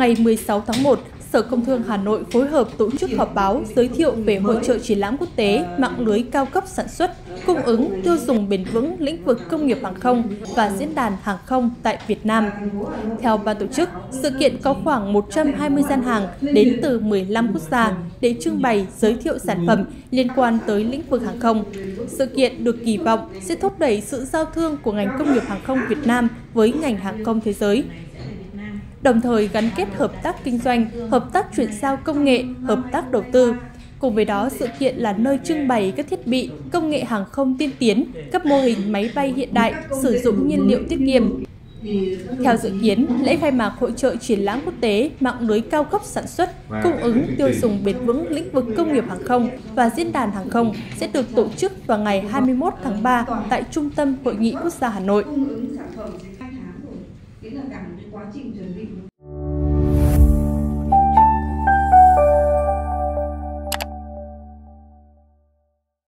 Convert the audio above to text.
ngày 16 tháng 1, Sở Công Thương Hà Nội phối hợp tổ chức họp báo giới thiệu về hội chợ triển lãm quốc tế mạng lưới cao cấp sản xuất, cung ứng, tiêu dùng bền vững lĩnh vực công nghiệp hàng không và diễn đàn hàng không tại Việt Nam. Theo ban tổ chức, sự kiện có khoảng 120 gian hàng đến từ 15 quốc gia để trưng bày, giới thiệu sản phẩm liên quan tới lĩnh vực hàng không. Sự kiện được kỳ vọng sẽ thúc đẩy sự giao thương của ngành công nghiệp hàng không Việt Nam với ngành hàng không thế giới, đồng thời gắn kết hợp tác kinh doanh, hợp tác chuyển giao công nghệ, hợp tác đầu tư. Cùng với đó, sự kiện là nơi trưng bày các thiết bị, công nghệ hàng không tiên tiến, các mô hình máy bay hiện đại, sử dụng nhiên liệu tiết kiệm. Theo dự kiến, lễ khai mạc hội chợ triển lãm quốc tế mạng lưới cao cấp sản xuất, cung ứng, tiêu dùng bền vững lĩnh vực công nghiệp hàng không và diễn đàn hàng không sẽ được tổ chức vào ngày 21 tháng 3 tại Trung tâm Hội nghị Quốc gia Hà Nội.